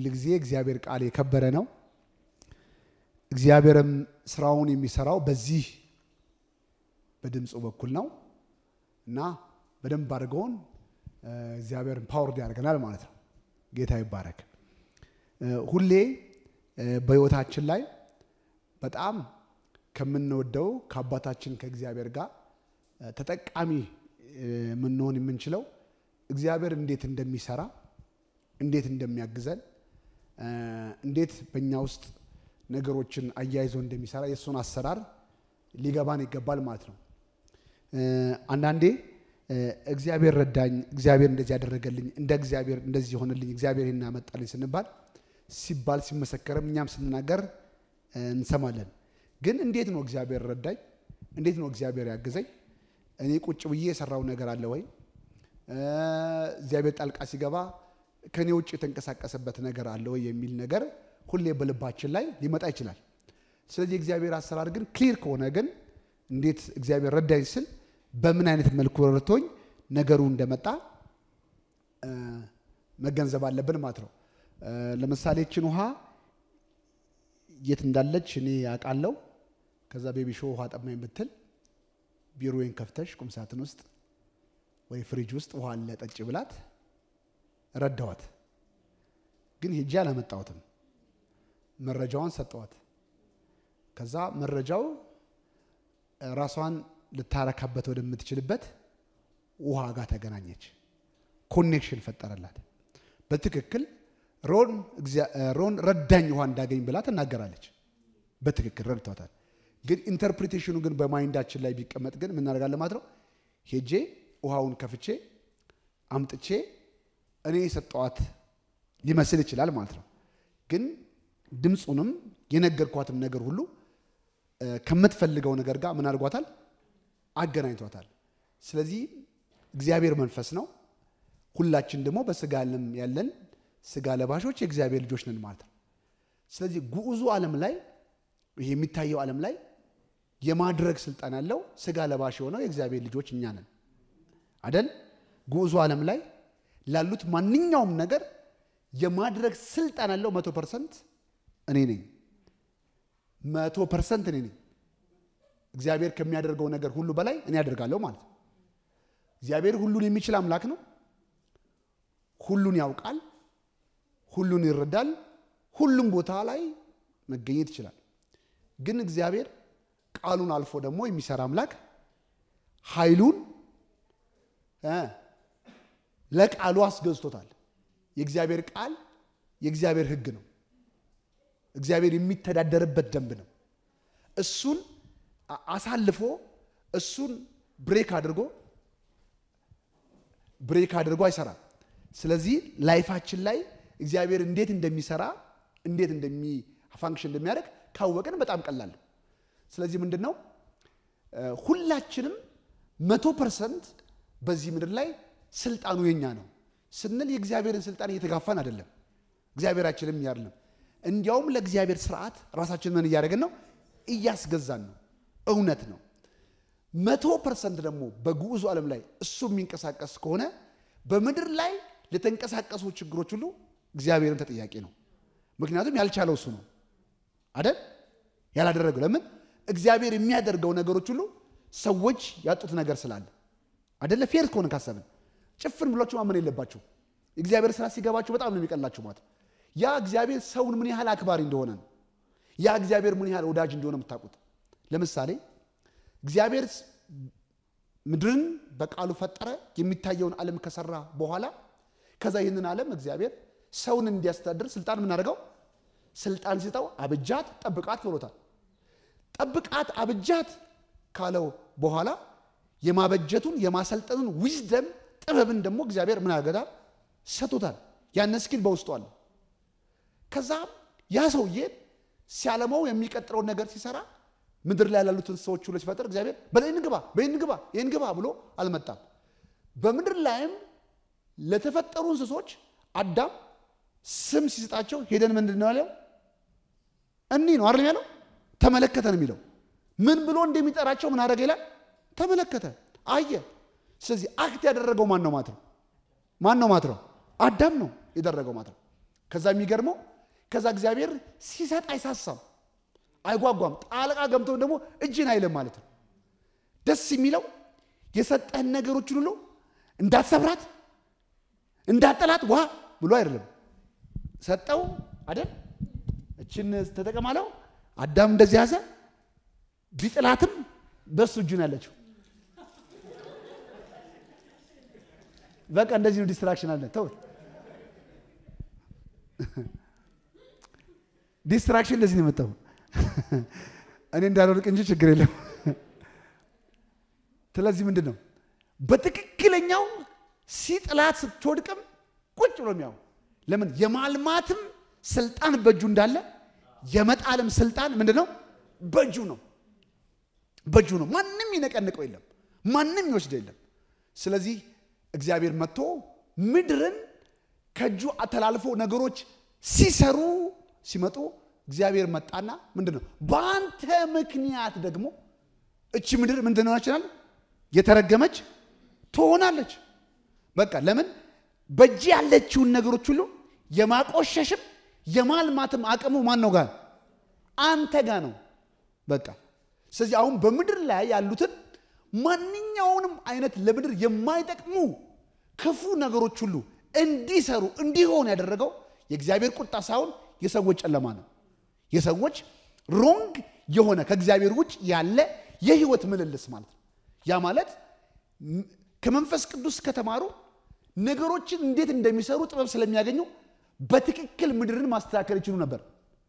ሁሉ ጊዜ እግዚአብሔር ቃል የከበረ ነው እግዚአብሔርም ስራውን የሚሰራው በዚህ በድምጹ በኩል ነው እና በደንብ አድርገውን እግዚአብሔርን ፓወር ያደርገናል ማለት ነው ጌታ ይባረክ ሁሌ በህይወታችን ላይ በጣም ከምንወደው ከአባታችን ከእግዚአብሔር ጋር ተጠቃሚ ምንሆን የምንችለው እግዚአብሔር እንዴት እንደሚሰራ እንዴት እንደሚያግዘን እንዴት በእኛ ውስጥ ነገሮችን አያይዞ እንደሚሰራ የሱን አሰራር ሊገባን ይገባል ማለት ነው አንዳንዴ እግዚአብሔር ረዳኝ እግዚአብሔር እንደዚህ ያደረገልኝ እንደ እግዚአብሔር እንደዚህ ሆነልኝ እግዚአብሔር ይሄን ያመጣልኝ ስንባል ሲባል ሲመሰከረም እኛም ስንናገር እንሰማለን ግን እንዴት ነው እግዚአብሔር ረዳኝ እንዴት ነው እግዚአብሔር ያገዘኝ እኔ ቁጭ ብዬ የሰራው ነገር አለ ወይ እግዚአብሔር ጣልቃ ሲገባ ከኔ ውጭ የተንቀሳቀሰበት ነገር አለ ወይ የሚል ነገር ሁሌ በልባችን ላይ ሊመጣ ይችላል ስለዚህ እግዚአብሔር አሰራር ግን ክሊር ከሆነ ግን እንዴት እግዚአብሔር ረዳኝ ስል በምን አይነት መልኩ ረድቶኝ ነገሩ እንደመጣ መገንዘብ አለብን ማለት ነው ለምሳሌ እቺን ውሃ የት እንዳለች እኔ ያቃለው ከዛ ቤቢ ሾው ውሃ ጠማኝ ብትል ቢሮዬን ከፍተሽ ቁም ሳጥን ውስጥ ወይ ፍሪጅ ውስጥ ውሃ አለ ጠጪ ብላት ረዳዋት ግን ሄጄ አላመጣሁትም መረጃውን ሰጠዋት ከዛ መረጃው ራሷን ልታረካበት ወደምትችልበት ውሃ ጋር ተገናኘች ኮኔክሽን ፈጠረላት በትክክል ሮን ረዳኝ ውሃ እንዳገኝ ብላ ተናገራለች በትክክል ረድቷታል ግን ኢንተርፕሪቴሽኑ ግን በማይንዳችን ላይ ቢቀመጥ ግን ምን እናደርጋለን ማለት ነው ሄጄ ውሃውን ከፍቼ አምጥቼ እኔ የሰጠዋት ሊመስል ይችላል ማለት ነው ግን ድምጹንም የነገርኳትም ነገር ሁሉ ከመትፈልገው ነገር ጋር ምን አድርጓታል አገናኝቷታል ስለዚህ እግዚአብሔር መንፈስ ነው ሁላችን ደግሞ በስጋ ዓለም ያለን ስጋ ለባሾች የእግዚአብሔር ልጆች ነን ማለት ነው ስለዚህ ጉዑዙ ዓለም ላይ ይሄ የሚታየው ዓለም ላይ የማድረግ ስልጣን ያለው ስጋ ለባሽ ሆነው የእግዚአብሔር ልጆች እኛ ነን አይደል ጉዑዙ ዓለም ላይ ላሉት ማንኛውም ነገር የማድረግ ስልጣን ያለው 100% እኔ ነኝ 100% እኔ ነኝ እግዚአብሔር ከሚያደርገው ነገር ሁሉ በላይ እኔ ያደርጋለሁ ማለት ነው እግዚአብሔር ሁሉን የሚችል አምላክ ነው ሁሉን ያውቃል ሁሉን ይረዳል ሁሉም ቦታ ላይ መገኘት ይችላል ግን እግዚአብሔር ቃሉን አልፎ ደግሞ የሚሰራ አምላክ ኃይሉን ለቃሉ አስገዝቶታል የእግዚአብሔር ቃል የእግዚአብሔር ሕግ ነው እግዚአብሔር የሚተዳደርበት ደንብ ነው እሱን አሳልፎ እሱን ብሬክ አድርጎ አይሰራም ስለዚህ ላይፋችን ላይ እግዚአብሔር እንዴት እንደሚሰራ እንዴት ፋንክሽን እንደሚያደርግ ካወቀን በጣም ቀላል ስለዚህ ምንድነው ሁላችንም 100% በዚህ ምድር ላይ ስልጣኑ የኛ ነው ስንል የእግዚአብሔርን ስልጣን እየተጋፋን አይደለም እግዚአብሔራችንም ያርለም እንዲያውም ለእግዚአብሔር ሥርዓት ራሳችንን ምን ያደርገን ነው እያስገዛን ነው እውነት ነው 100% ደግሞ በጉዑዙ ዓለም ላይ እሱ የሚንቀሳቀስ ከሆነ በምድር ላይ ለተንቀሳቀሱ ችግሮች ሁሉ እግዚአብሔርን ተጠያቂ ነው ምክንያቱም ያልቻለው እሱ ነው አይደል ያላደረገው ለምን እግዚአብሔር የሚያደርገው ነገሮች ሁሉ ሰዎች ያጡት ነገር ስላለ አይደለ ፌር ከሆነ ካሰብን ጭፍን ብላችሁ ማመን የለባችሁ እግዚአብሔር ስራ ሲገባችሁ በጣም ነው የሚቀላችሁ ማለት ያ እግዚአብሔር ሰውን ምን ያህል አክባሪ እንደሆነ ነው ያ እግዚአብሔር ምን ያህል ወዳጅ እንደሆነ የምታውቁት ለምሳሌ እግዚአብሔር ምድርን በቃሉ ፈጠረ የሚታየውን ዓለም ከሰራ በኋላ ከዛ ይሄንን ዓለም እግዚአብሔር ሰውን እንዲያስተዳድር ስልጣን ምን አደረገው ስልጣን ሲጣው አብጃት ጠብቃት ብሎታል ጠብቃት አብጃት ካለው በኋላ የማበጀቱን የማሰልጠኑን ዊዝደም ጥበብን ደግሞ እግዚአብሔር ምን አደረገው ሰጥቶታል ያን ስኪል በውስጡ አለ ከዛ ያ ሰውዬ ሲያለመው የሚቀጥረው ነገር ሲሰራ ምድር ላይ ያሉትን ሰዎች ሁሉ ሲፈጥር እግዚአብሔር በእንግባ ብሎ አልመጣም በምድር ላይም ለተፈጠሩ እንስሶች አዳም ስም ሲሰጣቸው ሄደን ምንድነው ያለው እኒ ነው አይደል ያለው ተመለከተ ነው የሚለው ምን ብሎ እንደሚጠራቸው ምን አደረገ ይላል ተመለከተ አየ ስለዚህ አክት ያደረገው ማን ነው ማለት ነው አዳም ነው ያደረገው ማለት ነው ከዛ የሚገርመው ከዛ እግዚአብሔር ሲሰጥ አይሳሳም አይጓጓም ጣልቃ ገብቶ ደግሞ እጅን አይልም ማለት ነው ደስ የሚለው የሰጠህን ነገሮች ሁሉ እንዳትሰብራት እንዳትጠላት ዋ ብሎ አይደለም ሰጠው አይደል እቺን ተጠቀማለው አዳም እንደዚህ ያዘ ቢጥላትም በሱ እጅ ነው ያለችው በቃ እንደዚህ ነው ዲስትራክሽን አለ ተው ዲስትራክሽን እንደዚህ ነው መጣው እኔ እንዳልወድቅ እንጂ ችግር የለም ስለዚህ ምንድነው በትክክለኛው ሲጥላት ስትወድቅም ቁጭ ብሎ የሚያው ለምን የማልማትም ስልጣን በእጁ እንዳለ የመጣልም ስልጣን ምንድነው በእጁ ነው ማንንም ይነቀንቀው የለም ማንንም ይወስደው የለም ስለዚህ እግዚአብሔር መጥቶ ምድርን ከጁ አተላልፎ ነገሮች ሲመጡ እግዚአብሔር መጣና ምንድነው ባንተ ምክንያት ደግሞ እቺ ምድር ምንድነው ናችናል የተረገመች ትሆናለች በቃ ለምን በእጅ ያለችውን ነገሮች ሁሉ የማቆሸሽም የማልማትም አቅሙ ማን ነው ጋር አንተ ጋር ነው በቃ ስለዚህ አሁን በምድር ላይ ያሉትን ማንኛውንም አይነት ለምድር የማይጠቅሙ ክፉ ነገሮች ሁሉ እንዲሰሩ እንዲሆን ያደረገው የእግዚአብሔር ቁጣ ሳይሆን የሰዎች ጨለማ ነው የሰዎች ሮንግ የሆነ ከእግዚአብሔር ውጭ ያለ የህይወት ምልልስ ማለት ነው ያ ማለት ከመንፈስ ቅዱስ ከተማሩ ነገሮችን እንዴት እንደሚሰሩ ጥበብ ስለሚያገኙ በትክክል ምድርን ማስተካከል ይችላሉ ነበር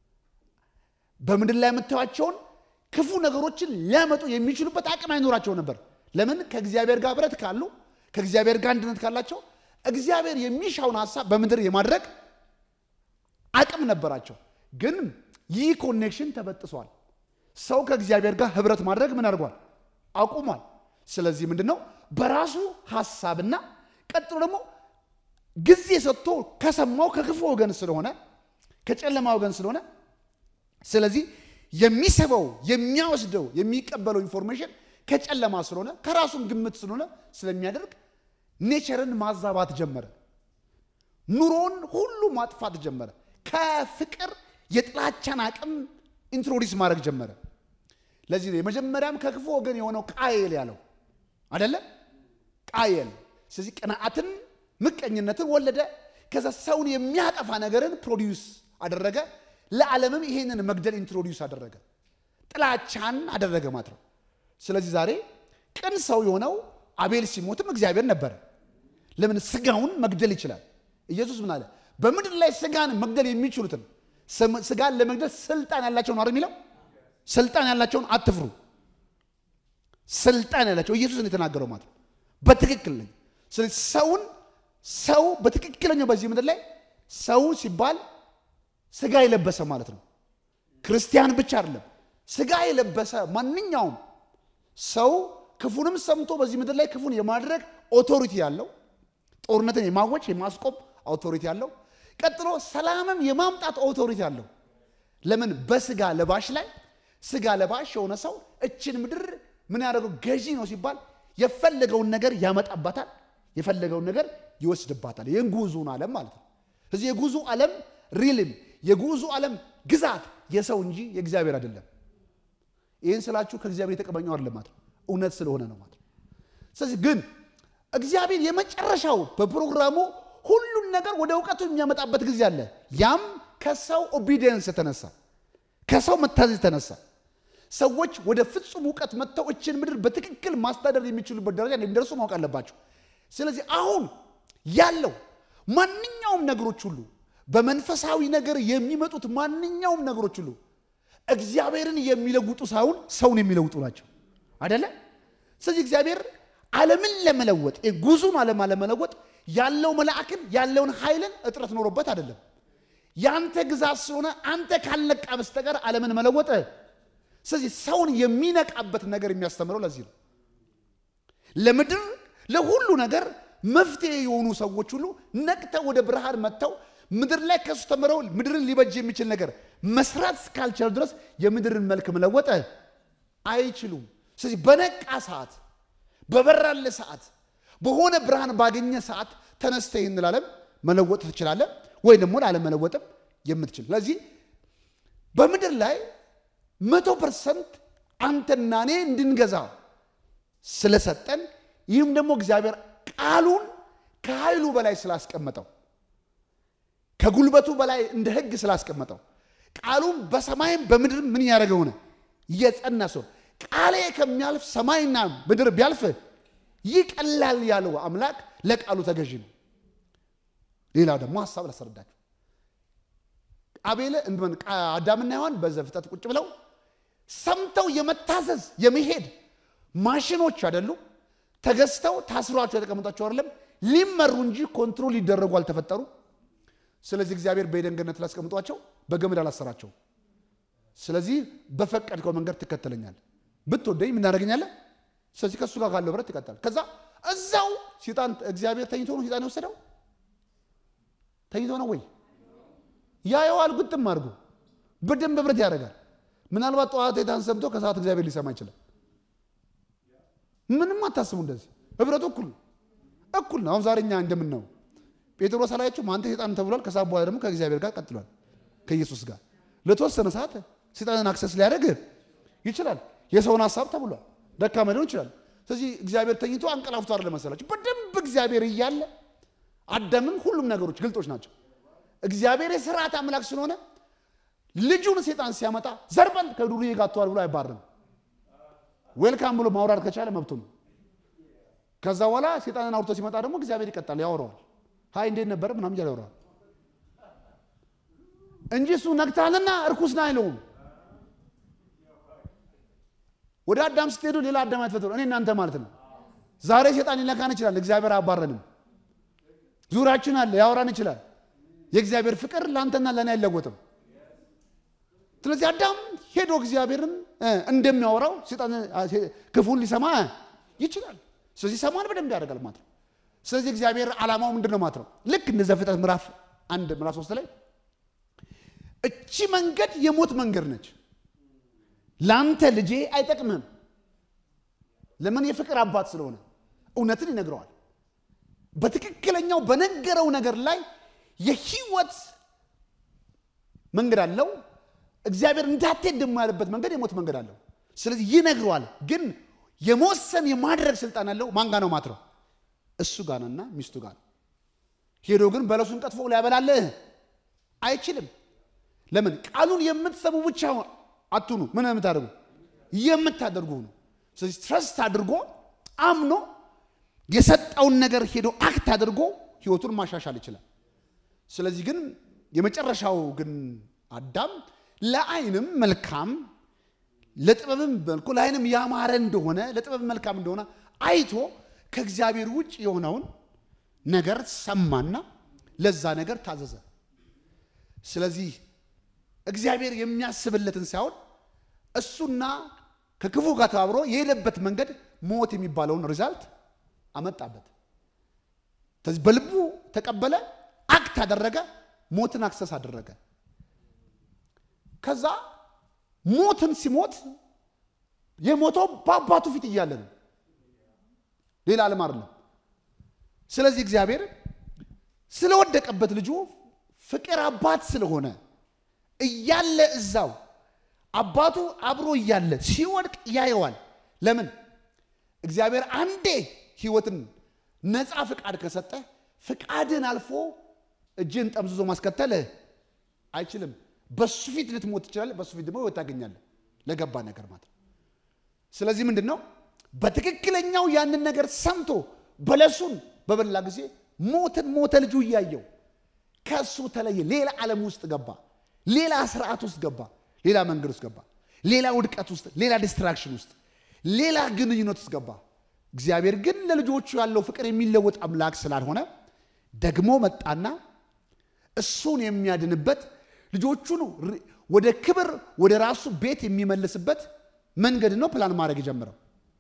በምድር ላይ መተዋቸውን ክፉ ነገሮችን ሊያመጡ የሚችሉበት አቅም አይኖራቸው ነበር ለምን ከእግዚአብሔር ጋር ብረት ካሉ ከእግዚአብሔር ጋር አንድነት ካላቸው እግዚአብሔር የሚሻውን ሐሳብ በምድር የማድረግ አቅም ነበራቸው ግን ይህ ኮኔክሽን ተበጥሷል ሰው ከእግዚአብሔር ጋር ህብረት ማድረግ ምን አድርጓል አቁሟል ስለዚህ ምንድነው በራሱ ሐሳብና ቀጥሎ ደግሞ ጊዜ ሰጥቶ ከሰማው ከክፉ ወገን ስለሆነ ከጨለማ ወገን ስለሆነ ስለዚህ የሚሰበው የሚያወስደው የሚቀበለው ኢንፎርሜሽን ከጨለማ ስለሆነ ከራሱም ግምት ስለሆነ ስለሚያደርግ ኔቸርን ማዛባት ጀመረ ኑሮን ሁሉ ማጥፋት ጀመረ ከፍቅር የጥላቻን አቅም ኢንትሮዲዩስ ማድረግ ጀመረ ለዚህ ነው የመጀመሪያም ከክፉ ወገን የሆነው ቃየል ያለው አይደለ ቃየል ስለዚህ ቅናአትን ምቀኝነትን ወለደ ከዛ ሰውን የሚያጠፋ ነገርን ፕሮዲዩስ አደረገ ለዓለምም ይሄንን መግደል ኢንትሮዲዩስ አደረገ ጥላቻን አደረገ ማለት ነው ስለዚህ ዛሬ ቅን ሰው የሆነው አቤል ሲሞትም እግዚአብሔር ነበር ለምን ስጋውን መግደል ይችላል ኢየሱስ ምን አለ በምድር ላይ ስጋን መግደል የሚችሉትን ስጋን ለመግደል ስልጣን ያላቸው ነው አይደል ስልጣን ያላቸውን አትፍሩ ስልጣን ያላቸው ኢየሱስ እንደተናገረው ማለት በትክክል ነው ስለዚህ ሰው በትክክለኛው በዚህ ምድር ላይ ሰው ሲባል ስጋ የለበሰ ማለት ነው ክርስቲያን ብቻ አይደለም ስጋ የለበሰ ማንኛውም ሰው ክፉንም ሰምቶ በዚህ ምድር ላይ ክፉን የማድረግ ኦቶሪቲ ያለው ጦርነትን የማወጭ የማስቆም ኦቶሪቲ ያለው ቀጥሎ ሰላምም የማምጣት ኦቶሪቲ ያለው ለምን በስጋ ለባሽ ላይ ስጋ ለባሽ የሆነ ሰው እችን ምድር ምን ያደርገው ገዢ ነው ሲባል የፈለገውን ነገር ያመጣባታል የፈለገውን ነገር ይወስድባታል የንጉዙን ዓለም ማለት ነው ስለዚህ የጉዙ ዓለም ሪልም የጉዙ ዓለም ግዛት የሰው እንጂ የእግዚአብሔር አይደለም ይሄን ስላችሁ ከእግዚአብሔር የተቀበኘው አይደለም ማለት እውነት ስለሆነ ነው ማለት ስለዚህ ግን እግዚአብሔር የመጨረሻው በፕሮግራሙ ሁሉን ነገር ወደ ዕውቀቱ የሚያመጣበት ጊዜ አለ ያም ከሰው ኦቢዲየንስ ተነሳ ከሰው መታዘዝ ተነሳ ሰዎች ወደ ፍጹም ዕውቀት መጥተው እችን ምድር በትክክል ማስተዳደር የሚችሉበት ደረጃ እንደርሱ ማወቅ አለባቸው ስለዚህ አሁን ያለው ማንኛውም ነገሮች ሁሉ በመንፈሳዊ ነገር የሚመጡት ማንኛውም ነገሮች ሁሉ እግዚአብሔርን የሚለውጡ ሳይሆን ሰውን የሚለውጡ ናቸው አይደለ ስለዚህ እግዚአብሔር ዓለምን ለመለወጥ የጉዙን ዓለም ለመለወጥ ያለው መልአክን ያለውን ኃይልን እጥረት ኖሮበት አይደለም ያንተ ግዛት ስለሆነ አንተ ካልነቃ በስተቀር ዓለምን መለወጥ ስለዚህ ሰውን የሚነቃበት ነገር የሚያስተምረው ለዚህ ነው ለምድር ለሁሉ ነገር መፍትሄ የሆኑ ሰዎች ሁሉ ነቅተው ወደ ብርሃን መጥተው ምድር ላይ ከሱ ተመረው ምድርን ሊበጅ የሚችል ነገር መስራት ካልቻሉ ድረስ የምድርን መልክ መለወጥ አይችሉም ስለዚህ በነቃ ሰዓት በበራለ ሰዓት በሆነ ብርሃን ባገኘ ሰዓት ተነስተህ እንላለም መለወጥ ትችላለህ ወይ ደግሞ ላለመለወጥም የምትችል ስለዚህ በምድር ላይ 100% አንተና እኔ እንድንገዛ ስለሰጠን ይህም ደግሞ እግዚአብሔር ቃሉን ከኃይሉ በላይ ስላስቀመጠው ከጉልበቱ በላይ እንደ ሕግ ስላስቀመጠው ቃሉን በሰማይም በምድር ምን ያደረገው ነው የጸናሰው ቃሌ ከሚያልፍ ሰማይና ምድር ቢያልፍ ይቀላል ያለው አምላክ ለቃሉ ተገዢ ነው ሌላው ደግሞ ሐሳብ ላስረዳችሁ አቤል እንደምን አዳምና ሔዋን በዘፍጥረት ቁጭ ብለው ሰምተው የመታዘዝ የመሄድ ማሽኖች አይደሉ ተገስተው ታስሯቸው የተቀመጣቸው አይደለም ሊመሩ እንጂ ኮንትሮል ሊደረጉ አልተፈጠሩ ስለዚህ እግዚአብሔር በኤደን ገነት ላስቀምጧቸው በገመድ አላሰራቸው ስለዚህ በፈቀድከው መንገድ ትከተለኛል ብትወደኝ ምን ያደርገኛል ስለዚህ ከሱ ጋር ካለው ብረት ይቀጣል ከዛ እዛው ሰይጣን እግዚአብሔር ተኝቶ ነው ሰይጣን ወሰደው ተኝቶ ነው ወይ ያየዋል ግጥም አድርጎ በደንብ ብረት ያደርጋል ምናልባት ጧት ሰይጣን ሰምቶ ከሰዓት እግዚአብሔር ሊሰማ ይችላል ምንም አታስቡ እንደዚህ ህብረቱ እኩል ነው አሁን ዛሬኛ እንደምንነው ጴጥሮስ አላየችው ማንተ ሰይጣን ተብሏል ከሰዓት በኋላ ደግሞ ከእግዚአብሔር ጋር ቀጥሏል ከኢየሱስ ጋር ለተወሰነ ሰዓት ሰይጣንን አክሰስ ሊያደርግ ይችላል የሰውን ሐሳብ ተብሏል ደካማ ሊሆን ይችላል ስለዚህ እግዚአብሔር ተኝቶ አንቀላፍቶ አይደለም መሰላችሁ በደንብ እግዚአብሔር ይያለ አዳምም ሁሉም ነገሮች ግልጦች ናቸው እግዚአብሔር የሥርዓት አምላክ ስለሆነ ልጁን ሰይጣን ሲያመጣ ዘርበል ከዱርዬ ጋር ተዋል ብሎ አይባርም ዌልካም ብሎ ማውራድ ከቻለ መብቱ ነው ከዛ በኋላ ሰይጣንን አውርቶ ሲመጣ ደግሞ እግዚአብሔር ይቀጣል ያወራዋል ሃይ እንዴት ነበር ምናምን ያወራዋል እንጂ እሱ ነግታልና እርኩስ ነው አይለውም ወደ አዳም ስትሄዱ ሌላ አዳም አትፈጥሩ እኔ እናንተ ማለት ነው ዛሬ ሰይጣን ሊነካን ይችላል እግዚአብሔር አባረንም ዙራችን አለ ያወራን ይችላል የእግዚአብሔር ፍቅር ላንተና ለኔ አይለወጥም ስለዚህ አዳም ሄዶ እግዚአብሔርን እንደሚያወራው ሰይጣን ክፉን ሊሰማ ይችላል ስለዚህ ሰማን በደንብ ያደርጋል ማለት ነው ስለዚህ እግዚአብሔር ዓላማው ምንድነው ማለት ነው ልክ እንደ ዘፍጥረት ምዕራፍ 1 ምዕራፍ 3 ላይ እቺ መንገድ የሞት መንገድ ነች ላንተ ልጄ አይጠቅምም ለምን የፍቅር አባት ስለሆነ እውነትን ይነግረዋል በትክክለኛው በነገረው ነገር ላይ የህይወት መንገድ አለው እግዚአብሔር እንዳትሄድ ደሞ ያለበት መንገድ የሞት መንገድ አለው ስለዚህ ይነግረዋል ግን የመወሰን የማድረግ ስልጣን አለው ማን ጋር ነው ማለት ነው እሱ ጋር ነውና ሚስቱ ጋር ሄዶ ግን በለሱን ቀጥፎ ሊያበላልህ አይችልም ለምን ቃሉን የምትሰሙ ብቻ አትኑ ምን የምታደርጉ ነው ስለዚህ ትረስት አድርጎ አምኖ የሰጠውን ነገር ሄዶ አክት አድርጎ ህይወቱን ማሻሻል ይችላል ስለዚህ ግን የመጨረሻው ግን አዳም ለዓይንም መልካም ለጥበብም መልኩ ለዓይንም ያማረ እንደሆነ ለጥበብ መልካም እንደሆነ አይቶ ከእግዚአብሔር ውጭ የሆነውን ነገር ሰማና ለዛ ነገር ታዘዘ ስለዚህ እግዚአብሔር የሚያስብለትን ሳይሆን እሱና ከክፉ ጋር ተባብሮ የሄደበት መንገድ ሞት የሚባለውን ሪዛልት አመጣበት ስለዚህ በልቡ ተቀበለ አክት አደረገ ሞትን አክሰስ አደረገ ከዛ ሞትን ሲሞት የሞተው በአባቱ ፊት እያለ ነው ሌላ ዓለም አይደለም ስለዚህ እግዚአብሔር ስለወደቀበት ልጁ ፍቅር አባት ስለሆነ እያለ እዛው አባቱ አብሮ እያለ ሲወድቅ ያየዋል ለምን እግዚአብሔር አንዴ ህይወትን ነፃ ፍቃድ ከሰጠ ፍቃድን አልፎ እጅን ጠምዝዞ ማስከተል አይችልም በሱ ፊት ልትሞት ይችላል በሱ ፊት ደግሞ ወጣገኛለ ለገባ ነገር ማለት ስለዚህ ምንድነው በትክክለኛው ያንን ነገር ሰምቶ በለሱን በበላ ጊዜ ሞተ ልጁ ያየው ከሱ ተለየ ሌላ ዓለም ውስጥ ገባ ሌላ ስርዓት ውስጥ ገባ ሌላ መንገድ ውስጥ ገባ ሌላ ውድቀት ውስጥ ሌላ ዲስትራክሽን ውስጥ ሌላ ግንኙነት ውስጥ ገባ እግዚአብሔር ግን ለልጆቹ ያለው ፍቅር የሚለወጥ አምላክ ስላልሆነ ደግሞ መጣና እሱን የሚያድንበት ልጆቹን ወደ ክብር ወደ ራሱ ቤት የሚመልስበት መንገድ ነው ፕላን ማድረግ የጀመረው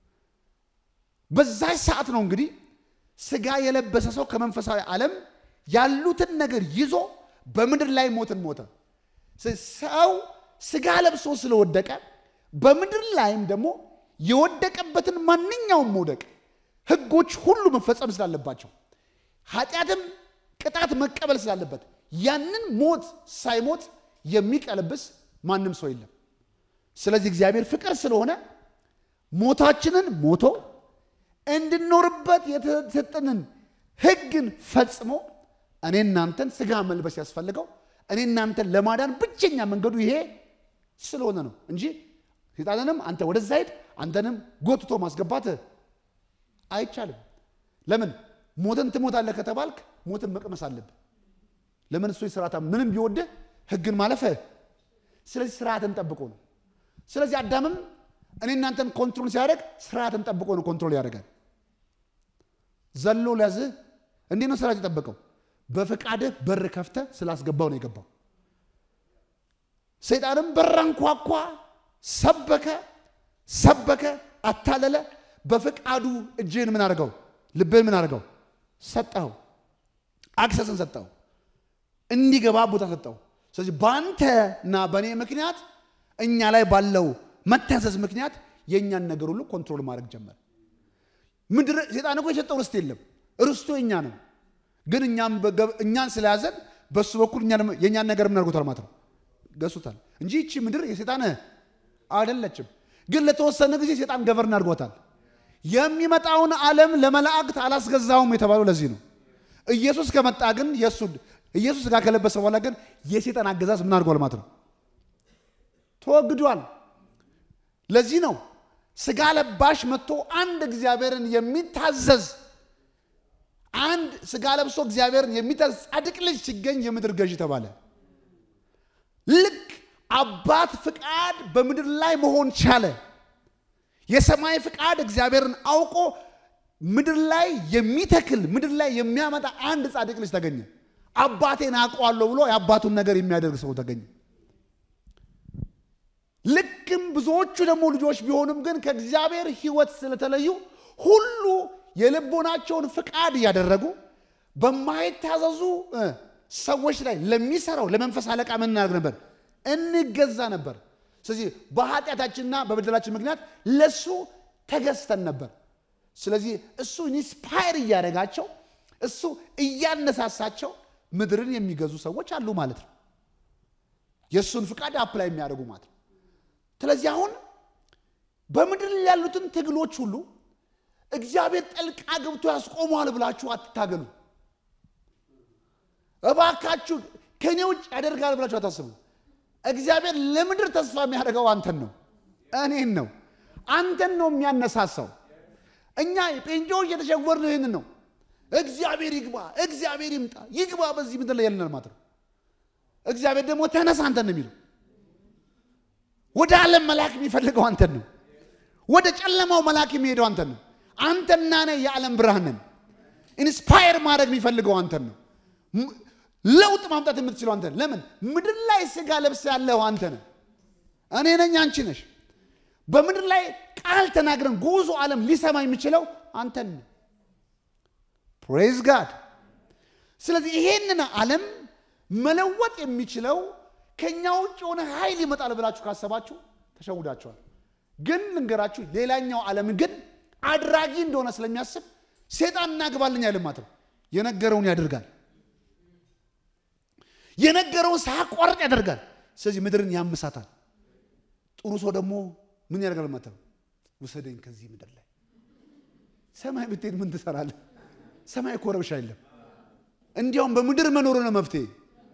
በዛይ ሰዓት ነው እንግዲህ ስጋ የለበሰ ሰው ከመንፈሳዊ ዓለም ያሉትን ነገር ይዞ በምድር ላይ ሞትን ሞተ ሰው ስጋ ለብሶ ስለወደቀ በምድር ላይም ደግሞ የወደቀበትን ማንኛውም ሞደቅ ህጎች ሁሉ መፈጸም ስላለባቸው ኃጢያትም ቅጣት መቀበል ስላለበት ያንን ሞት ሳይሞት የሚቀለብስ ማንም ሰው የለም ስለዚህ እግዚአብሔር ፍቅር ስለሆነ ሞታችንን ሞቶ እንድንኖርበት የተሰጠንን ሕግን ፈጽሞ እኔ እናንተን ስጋ መልበስ ያስፈልገው እኔ እናንተን ለማዳን ብቸኛ መንገዱ ይሄ ስለሆነ ነው እንጂ ሰይጣንንም አንተ ወደዛ ሄድ አንተንም ጎትቶ ማስገባት አይቻልም ለምን ሞትን ትሞታለህ ከተባልክ ሞትን መቅመስ አለብህ ለምን እሱ ስርዓታ ምንም ቢወደ ሕግን ማለፈ ስለዚህ ስርዓትን ጠብቆ ነው ስለዚህ አዳምም እኔ እናንተን ኮንትሮል ሲያደርግ ስርዓትን ጠብቆ ነው ኮንትሮል ያደርጋል ዘሎ ለዝ እንዴ ነው ስርዓት ተጠብቀው በፈቃደ በር ከፍተ ስላስገባው ነው የገባው ሰይጣንም በራንኳኳ ሰበከ አታለለ በፈቃዱ እጅን ምን አደረገው ልብህን ምን አደረገው ሰጣው አክሰስን ሰጣው እንዲገባ ቦታ ሰጣው ስለዚህ ባንተና በኔ ምክንያት እኛ ላይ ባለው መታዘዝ ምክንያት የኛን ነገር ሁሉ ኮንትሮል ማድረግ ጀመረ ምድር ሰይጣን እኮ የሰጠው ርስት የለም ርስቱ የኛ ነው ግን እኛን ስለያዘን በሱ በኩል የኛን ነገር ምን አድርጎታል ማለት ነው ገሱታል እንጂ እቺ ምድር የሰይጣን አይደለችም ግን ለተወሰነ ጊዜ ሰይጣን ገቨርን አድርጎታል የሚመጣውን ዓለም ለመላእክት አላስገዛውም የተባለው ለዚህ ነው ኢየሱስ ከመጣ ግን ኢየሱስ ጋር ከለበሰ በኋላ ግን የሰይጣን አገዛዝ ምን አድርጓል ማለት ነው ተወግዷል ለዚህ ነው ስጋ ለባሽ መጥቶ አንድ እግዚአብሔርን የሚታዘዝ አንድ ስጋ ለብሶ እግዚአብሔርን የሚታዘዝ ጻድቅ ልጅ ሲገኝ የምድር ገዢ ተባለ ልክ አባት ፍቃድ በምድር ላይ መሆን ቻለ የሰማይ ፍቃድ እግዚአብሔርን አውቆ ምድር ላይ የሚተክል ምድር ላይ የሚያመጣ አንድ ጻድቅ ልጅ ተገኘ አባቴን አውቀዋለሁ ብሎ የአባቱን ነገር የሚያደርግ ሰው ተገኘ ልክም ብዙዎቹ ደግሞ ልጆች ቢሆኑም ግን ከእግዚአብሔር ሕይወት ስለተለዩ ሁሉ የልቦናቸውን ፍቃድ ያደረጉ በማይታዘዙ ሰዎች ላይ ለሚሰራው ለመንፈስ አለቃ ምን እናደርግ ነበር እንገዛ ነበር ስለዚህ በኃጢአታችንና በበደላችን ምክንያት ለሱ ተገዝተን ነበር ስለዚህ እሱ ኢንስፓየር ያደረጋቸው እሱ እያነሳሳቸው ምድርን የሚገዙ ሰዎች አሉ ማለት ነው የሱን ፍቃድ አፕላይ የሚያደርጉ ማለት ነው ስለዚህ አሁን በምድር ያሉትን ትግሎች ሁሉ እግዚአብሔር ጠልቃ ገብቶ ያስቆማል ብላችሁ አትታገሉ እባካችሁ ከኔ ውጭ ያደርጋል ብላችሁ አታስቡ እግዚአብሔር ለምድር ተስፋ የሚያደርገው አንተን ነው እኔን ነው አንተን ነው የሚያነሳሳው እኛ ጴንጤዎች የተሸወርነው ይሄንን ነው እግዚአብሔር ይግባ በዚህ ምድር ላይ ያለና ማለት ነው እግዚአብሔር ደግሞ ተነሳ አንተን ነው የሚለው ወደ ዓለም መላክ የሚፈልገው አንተን ነው ወደ ጨለማው መላክ የሚሄደው አንተን ነው አንተና ነህ የዓለም ብርሃን ነን ኢንስፓየር ማድረግ የሚፈልገው አንተን ነው ለውጥ ማምጣት የምትችለው አንተ ለምን ምድር ላይ ስጋ ለብሰ ያለው አንተ ነህ እኔ ነኝ አንቺ ነሽ በምድር ላይ ቃል ተናግረን ጉዞ ዓለም ሊሰማ የሚችለው አንተን ነው ፕሬዝ ጋድ ስለዚህ ይሄንን ዓለም መለወጥ የሚችለው ከኛ ውጭ ሆነ ኃይል ይመጣል ብላችሁ ካሰባችሁ ተሸውዳችኋል ግን ልንገራችሁ ሌላኛው ዓለም ግን አድራጊ እንደሆነ ስለሚያስብ ሰይጣን እናግባልኝ አይልም ማለት ነው የነገረውን ያደርጋል የነገረውን ሳያቋርጥ ያደርጋል ስለዚህ ምድርን ያምሳታል ጥሩ ሰው ደግሞ ምን ያደርጋል ማለት ነው ወሰደኝ ከዚህ ምድር ላይ ሰማይ ብትሄድ ምን ትሰራለህ ሰማይ ኮረብሻ አይደለም እንዲያውም በምድር መኖር ነው መፍትሄ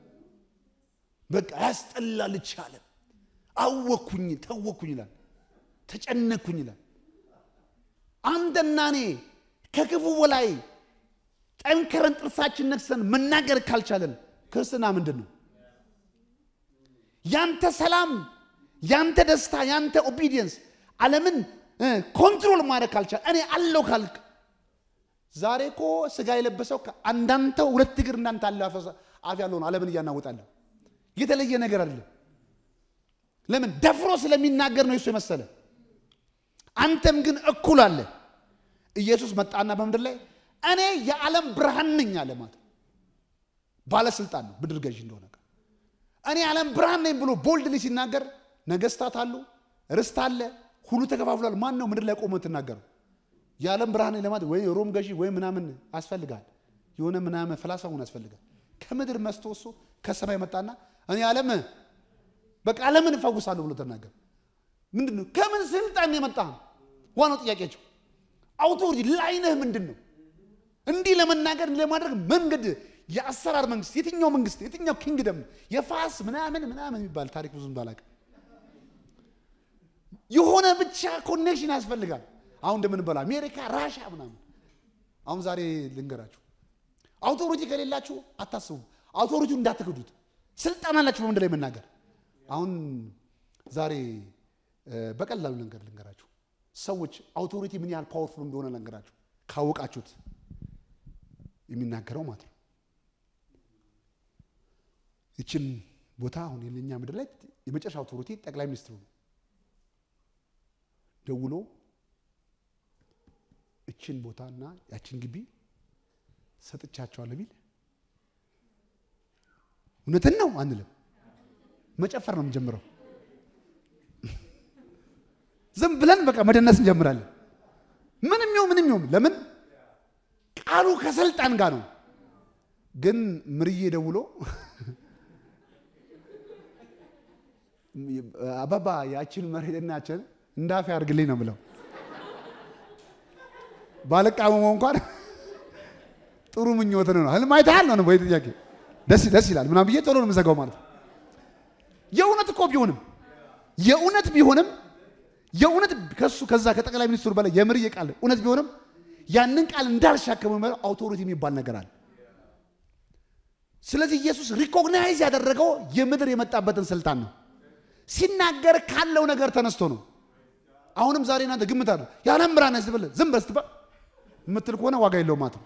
በቃ ያስጠላል ይቻላል ተወኩኝ ይላል ተጨነኩኝ ይላል አንተና እኔ ከክፉ በላይ ጠንከረን ጥርሳችን ነክሰን መናገር ካልቻለን ክርስትና ምንድነው ያንተ ሰላም ያንተ ደስታ ያንተ ኦቢዲየንስ ዓለምን ኮንትሮል ማድረግ ካልቻለ እኔ አለው ካልክ ዛሬኮ ስጋ የለበሰው አንዳንተው ሁለት እግር እንዳንተ አፍ ያለው ዓለምን ያናውጣል የተለየ ነገር አይደለም ለምን ደፍሮ ስለሚናገር ነው እሱ የመሰለ አንተም ግን እኩል አለ ኢየሱስ መጣና በመድር ላይ እኔ የዓለም ብርሃን ነኝ አለ ማለት ባለስልጣን ነው ምድር ገዢ እንደሆነ እኔ የዓለም ብርሃን ነኝ ብሎ ቦልድሊ ሲናገር ነገስታት አሉ ርስት አለ ሁሉ ተከፋፍሏል ማን ነው ምድር ላይ ቆሞ ተናገረው የዓለም ብርሃን ነኝ ለማለት ወይ ሮም ገዢ ወይ ምናምን አስፈልጋል የሆነ ምናምን ፍላሳ ሆነ ያስፈልጋል ከምድር መስቶሶ ከሰማይ መጣና እኔ ዓለም በቃ ዓለምን ፈውሳለሁ ብሎ ተናገረ ምንድነው ከምን ስልጣን የመጣ ዋናው ጥያቄያቸው አውቶሪቲ ላይነህ ምንድነው እንዲህ ለመናገር ለማድረግ መንገድ የአሰራር መንግስት የትኛው መንግስት የትኛው ኪንግደም የፋስ ምናምን የሚባል ታሪክ ብዙም ባላቀ የሆነ ብቻ ኮኔክሽን ያስፈልጋል አሁን እንደምን በላ አሜሪካ ራሻ ምናምን አሁን ዛሬ ልንገራችሁ አውቶሪቲ ከሌላችሁ አታስቡ አውቶሪቲው እንዳትከዱት ስልጣን አላችሁ በመንደር ላይ መናገር አሁን ዛሬ በቀላሉ ልንገራችሁ ሰዎች አውቶሪቲ ምን ያህል ፓወርፉል እንደሆነ ልንገራችሁ ካወቃችሁት የሚናገረው ማለት ነው እቺን ቦታ አሁን የለኛ ምድር ላይ የመጨረሻ አውቶሪቲ ጠቅላይ ሚኒስትሩ ደውሎ እቺን ቦታና ያቺን ግቢ ሰጥቻቸዋለሁ ቢል እውነትን ነው አንልም መጨፈር ነው የምንጀምረው ዝም ብለን በቃ መደነስ እንጀምራለን ምንም ይሁን ለምን ቃሉ ከስልጣን ጋር ነው ግን ምርዬ ደውሎ አባባ ያቺን መሬትናችን እንዳፍ ያርግልኝ ነው ብለው ባለቃመው እንኳን ጥሩ ምኞት ነው ህልም አይተሃል ነው ወይ ጥያቄ ደስ ይላል ምናምን ብዬ ቶሎ ነው መዘጋው ማለት የእውነት እኮ ቢሆንም የእውነት ከዛ ከጠቅላይ ሚኒስትሩ በላይ የምርዬ ቃል እውነት ቢሆንም ያንን ቃል እንዳልሻከመ ማለት አውቶሪቲ የሚባል ነገር አለ ስለዚህ ኢየሱስ ሪኮግናይዝ ያደረገው የምድር የመጣበትን ስልጣን ነው ሲናገር ካለው ነገር ተነስቶ ነው አሁንም ዛሬ እናንተ ግምታሉ ያለም ብራና ዝብል ዝም በስትባ ምትል ከሆነ ዋጋ የለውም ማለት ነው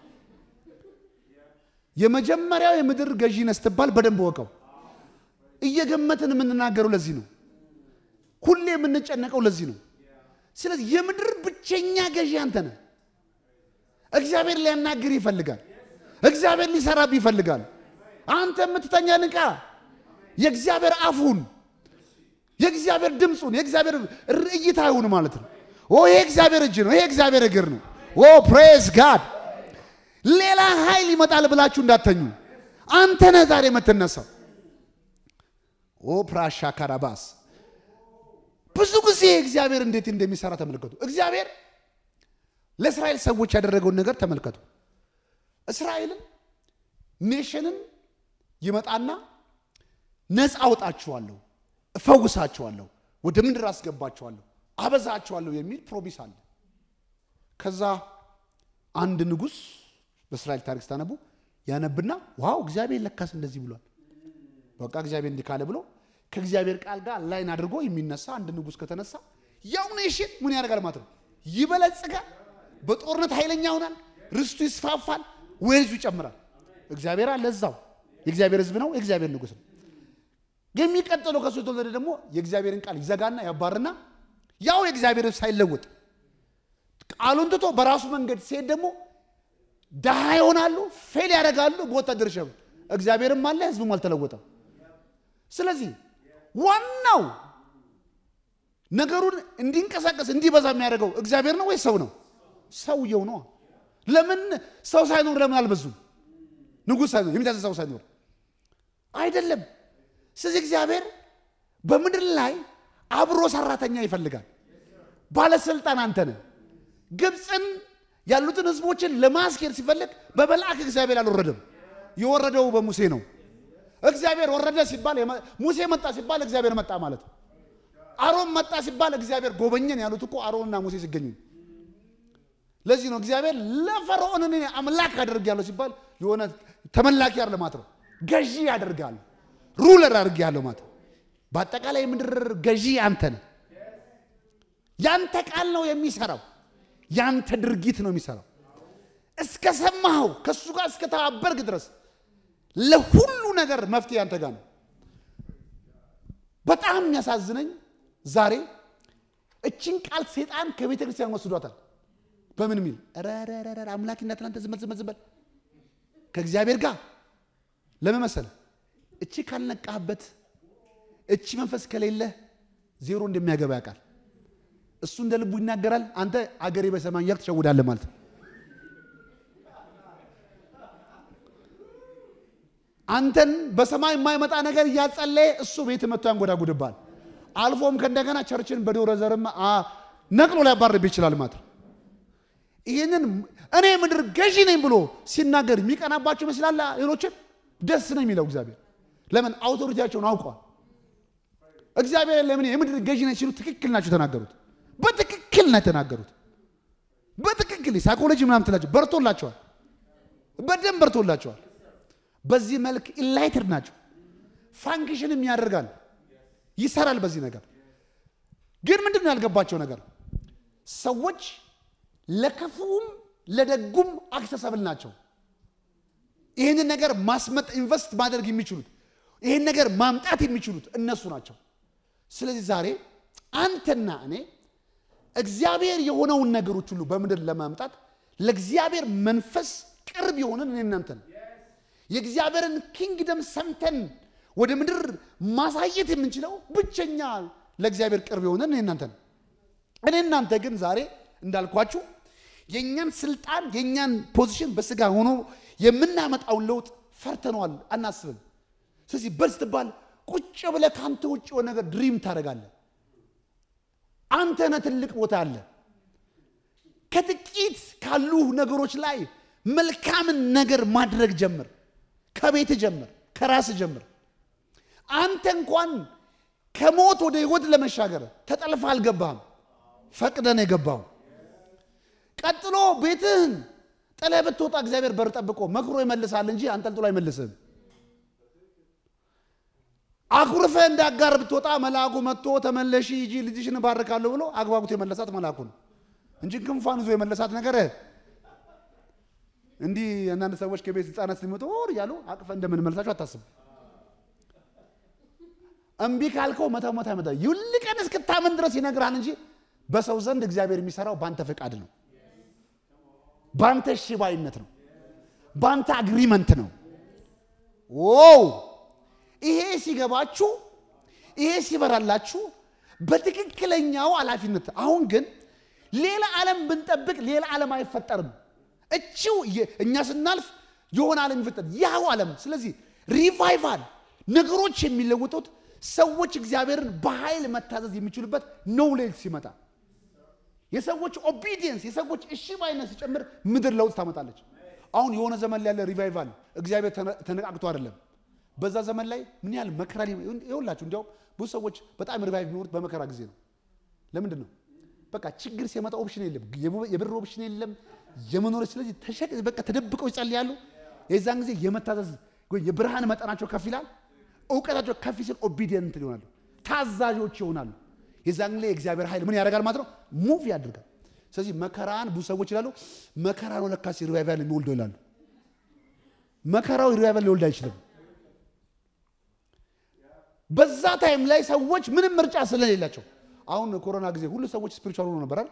የመጀመሪያው የምድር ገዢ ነስተባል በደንብ ወቀው እየገመትን የምንናገረው ለዚህ ነው ሁሌ የምንጨነቀው ለዚህ ነው ስለዚህ የምድር ብቸኛ ገዢ አንተ ነህ እግዚአብሔር ሊያናግር ይፈልጋል እግዚአብሔር ሊሰራብ ይፈልጋል አንተ የምትተኛ ንቃ የእግዚአብሔር አፉን የእግዚአብሔር ድምጹን የእግዚአብሔር እይታ ይሁን ማለት ነው ይሄ እግዚአብሔር እጅ ነው ይሄ እግዚአብሔር እግር ነው ፕሬዝ ጋድ ሌላ ኃይል ይመጣል ብላችሁ እንዳትተኙ አንተ ነህ ዛሬ የምትነሳው ፕራሻ ካራባስ ብዙ ጊዜ እግዚአብሔር እንዴት እንደሚሰራ ተመልከቱ እግዚአብሔር ለእስራኤል ሰዎች ያደረገውን ነገር ተመልከቱ እስራኤልን ኔሽንን ይመጣና ነፃ አውጣቸዋለሁ እፈውሳቸዋለሁ ወደ ምድር አስገባቸዋለሁ አበዛቸዋለሁ የሚል ፕሮሚስ አለ ከዛ አንድ ንጉስ በእስራኤል ታሪክ ታነቡ ያነብና ዋው እግዚአብሔር ለካስ እንደዚህ ብሏል በቃ እግዚአብሔር እንዲካለ ብሎ ከእግዚአብሔር ቃል ጋር ላይን አድርጎ የሚነሳ አንድ ንጉስ ከተነሳ ያው ኔሽን ምን ያደርጋል ማለት ነው ይበለጽጋል በጦርነት ኃይለኛ ይሆናል ርስቱ ይስፋፋል ወይዙ ይጨምራል እግዚአብሔር አለዛው የእግዚአብሔር ህዝብ ነው የእግዚአብሔር ንጉስ ነው የሚቀጥለው ከሱ ተወለደ ደግሞ የእግዚአብሔርን ቃል ይዘጋና ያባርና ያው የእግዚአብሔር ህዝብ ሳይለወጥ ቃሉን ትቶ በራሱ መንገድ ሲሄድ ደግሞ ዳሃ ይሆናሉ ፌል ያደርጋሉ በወታደር ሸብ እግዚአብሔርም አለ ህዝቡም አልተለወጠም ስለዚህ ዋናው ነገሩን እንዲንቀሳቀስ እንዲበዛ የሚያደርገው እግዚአብሔር ነው ወይ ሰው ነው ሰውየው ነው ለምን ሰው ሳይኖር ለምን አልበዙም ንጉስ ሳይኖር የሚታዘዝ ሰው ሳይኖር አይደለም ስለዚህ እግዚአብሔር በምድር ላይ አብሮ ሰራተኛ ይፈልጋል ባለስልጣን አንተ ነህ ግብጽን ያሉትን ህዝቦችን ለማስኬድ ሲፈልግ በበላክ እግዚአብሔር አልወረደም የወረደው በሙሴ ነው እግዚአብሔር ወረደ ሲባል ሙሴ መጣ ሲባል እግዚአብሔር መጣ ማለት አሮን መጣ ሲባል እግዚአብሔር ጎበኘን ያሉት እኮ አሮንና ሙሴ ሲገኙ ለዚህ ነው እግዚአብሔር ለፈርዖን እኔ አምላክ አደርጋለሁ ሲባል የሆነ ተመላኪ አይደለም ማለት ነው ገዢ ያደርጋል ሩለር አድርጋለሁ ማለት በአጠቃላይ ምድር ገዢ አንተ ነህ ያንተ ቃል ነው የሚሰራው ያንተ ድርጊት ነው የሚሰራው እስከ ሰማው ከሱ ጋር እስከ ተባበርክ ድረስ ለሁሉ ነገር መፍትሄ አንተ ጋር ነው በጣም የሚያሳዝነኝ ዛሬ እቺን ቃል ሰይጣን ከቤተ ክርስቲያን ወስዷታል በምን ሚል ረረረረ አምላክነት አንተ ዝመዝመዝበል ከእግዚአብሔር ጋር ለመመሰል እቺ ካልነቃበት እቺ መንፈስ ከሌለ ዜሮ እንደሚያገባ ያውቃል እሱ እንደ ልቡ ይናገራል አንተ አገሬ በሰማይ ያክ ተሸውዳለህ ማለት አንተን በሰማይ የማይመጣ ነገር ያጸለየ እሱ ቤት መጥቶ ያንጎዳጉድባል አልፎም ከእንደገና ቸርችን በዶረ ዘርም ነቅሎ ሊያባርብ ይችላል ማለት ነው ይሄንን እኔ ምድር ገዢ ነኝ ብሎ ሲናገር የሚቀናባቸው መስላላ ሌሎችን ደስ ነው የሚለው እግዚአብሔር ለምን አውቶሪቲያቸውን አውቀዋል እግዚአብሔር ለምን የምድር ገዢ ነኝ ሲሉ ትክክል ናቸው ተናገሩት በትክክል ነው ተናገሩት በትክክል ሳይኮሎጂ ምናምን ትላቸው በርቶላቸዋል በደም በርቶላቸዋል በዚህ መልክ ኢንላይትድ ናቸው ፋንክሽንም ያደርጋል ይሰራል በዚህ ነገር ግን ምንድነው ያልገባቸው ነገር ሰዎች ለከፉም ለደጉም አክሰሰብል ናቸው ይሄንን ነገር ማስመጥ ኢንቨስት ማድረግ የሚችሉት ይሄን ነገር ማምጣት የሚችሉት እነሱ ናቸው ስለዚህ ዛሬ አንተና እኔ እግዚአብሔር የሆነውን ነገሮች ሁሉ በመድር ለማምጣት ለእግዚአብሔር መንፈስ ቅርብ የሆነን እናንተ የእግዚአብሔርን ኪንግደም ሰምተን ወደ ምድር ማሳየት የምንችለው ብቸኛ ለእግዚአብሔር ቅርብ የሆነን እናንተ ግን ዛሬ እንዳልኳችሁ የኛን ስልጣን የኛን ፖዚሽን በስጋ ሆኖ የምናመጣውን ለውጥ ፈርተናል አናስብም ስለዚህ በልስትባል ቁጭ ብለ ካንተ ውጭ የሆነ ነገር ድሪም ታደርጋለህ አንተ ነህ ትልቅ ቦታ አለ ከጥቂት ካሉ ነገሮች ላይ መልካምን ነገር ማድረግ ጀምር ከቤት ጀምር ከራስ ጀምር አንተ እንኳን ከሞት ወደ ህይወት ለመሻገር ተጠልፈህ አልገባህም ፈቅደህ ነው የገባው ቀጥሎ ቤትህን ጥለህ ብትወጣ እግዚአብሔር በር ጠብቆ መክሮ ይመልሳል እንጂ አንጠልጥሎ አይመልስም አኩርፈህ እንዳጋር ብትወጣ መልአኩ መጥቶ ተመለሺ ሂጂ ልጅሽን ባርካለሁ ብሎ አግባብቶ የመለሳት መልአኩ ነው እንጂ ክንፋን ይዞ የመለሳት ነገር እንዲ እናንተ ሰዎች ከቤት ህፃናት ሲመጡ ወር ያሉ አቅፈ እንደምን መልሳችሁ አታስቡ እምቢ ካልከው መታ ያመጣ ይልቀን እስክታመን ድረስ ይነግራል እንጂ በሰው ዘንድ እግዚአብሔር የሚሰራው ባንተ ፈቃድ ነው ባንተ ሽባይነት ነው ባንተ አግሪመንት ነው ዋው ይሄ ሲገባችሁ ይሄ ሲበራላችሁ በትክክለኛው አላፊነት አሁን ግን ሌላ ዓለም ብንጠብቅ ሌላ ዓለም አይፈጠርም እቺው እኛ ስናልፍ የሆነ ዓለም ይፈጠር ያው ዓለም ስለዚህ ሪቫይቫል ነገሮች የሚለውጡት ሰዎች እግዚአብሔርን በኃይል መታዘዝ የሚችሉበት ኖሌጅ ሲመጣ የሰዎች ኦቢዲየንስ የሰዎች እሺ ባይነት ሲጨምር ምድር ለውጥ ታመጣለች አሁን የሆነ ዘመን ላይ ያለ ሪቫይቫል እግዚአብሔር ተነቃቅቶ አይደለም በዛ ዘመን ላይ ምን ያህል መከራ ይውላችሁ እንዴው ብዙ ሰዎች በጣም ሪቫይቭ የሚወርድ በመከራ ጊዜ ነው ለምንድን ነው በቃ ችግር ሲመጣ ኦፕሽን የለም የብር ኦፕሽን የለም የመኖር ስለዚህ ተሸቅ በቃ ተደብቀው ይጸልያሉ የዛን ጊዜ የመታዘዝ የብርሃን መጠናቸው ከፍ ይላል ዕውቀታቸው ከፍ ሲል ኦቢዲየንት ይሆናሉ ታዛዦች ይሆናሉ የዛን ላይ እግዚአብሔር ኃይል ምን ያደርጋል ማለት ነው ሙቭ ያደርጋል ስለዚህ መከራን ብዙ ሰዎች ይላሉ መከራን ለካስ ሪቫይቫል የሚወልደው ይላሉ መከራው ሪቫይቫል ሊወልድ አይችልም በዛ ታይም ላይ ሰዎች ምንም ምርጫ ስለሌላቸው አሁን ኮሮና ጊዜ ሁሉ ሰዎች ስፒሪቹዋል ሆኖ ነበር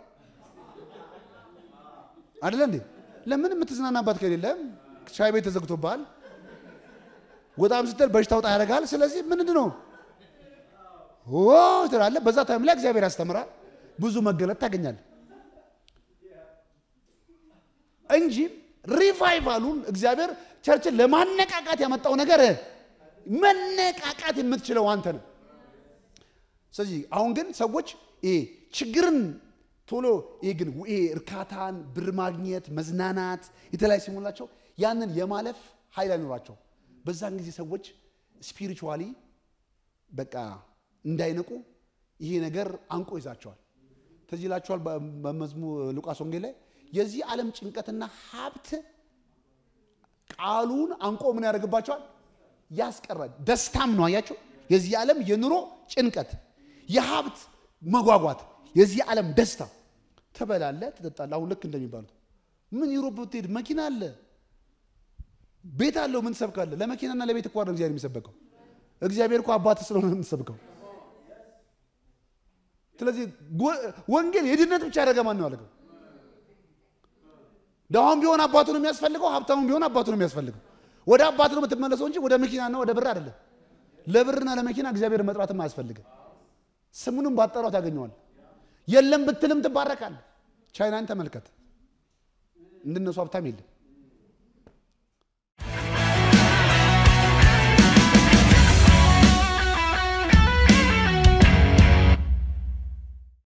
አይደል እንዴ ለምን የምትዝናናባት ከሌለም ሻይ ቤት ተዘግቶባል ወጣም ስትል በሽታው ታያረጋል ስለዚህ ምንድነው ትላለ በዛ ታይም ላይ እግዚአብሔር ያስተምራል ብዙ መገለጥ ታገኛለህ እንጂ ሪቫይቫሉን እግዚአብሔር ቸርችን ለማነቃቃት ያመጣው ነገር መነቃቃት የምትችለው አንተ ነህ ስለዚህ አሁን ግን ሰዎች ችግርን ቶሎ ግን እርካታን ብር ማግኘት መዝናናት የተለያየ ሲሞላቸው ያንን የማለፍ ኃይል አይኖራቸው በዛን ጊዜ ሰዎች ስፒሪቹዋሊ በቃ እንዳይነቁ ይሄ ነገር አንቆ ይዛቸዋል ተዚላቸዋል በመዝሙር ሉቃስ ወንጌል ላይ የዚህ ዓለም ጭንቀትና ሀብት ቃሉን አንቆ ምን ያደርግባቸዋል ያስቀራል ደስታም ነው አያችሁ የዚህ ዓለም የኑሮ ጭንቀት የሀብት መጓጓት የዚህ ዓለም ደስታ ተበላለ ተጠጣለ አሁን ልክ እንደሚባሉት ምን ዩሮፕ ብትሄድ መኪና አለ ቤት አለው ምን ሰብካለ ለመኪናና ለቤት እኮ አይደለም እግዚአብሔር የሚሰበከው እግዚአብሔር እኮ አባት ስለሆነ የሚሰበከው ስለዚህ ወንጌል የድነት ብቻ ያደረገ ማን ነው ያለው ዳውን ቢሆን አባቱ ነው የሚያስፈልገው ሀብታሙም ቢሆን አባቱ ነው የሚያስፈልገው ወደ አባቱ ነው የምትመለሰው እንጂ ወደ መኪናና ወደ ብር አይደለም ለብርና ለመኪና እግዚአብሔር መጥራትም አያስፈልግም ስሙንም ባጠራው ታገኘዋል የለም ብትልም ትባረካል ቻይናን ተመልከት እንደነሱ ሀብታም የለም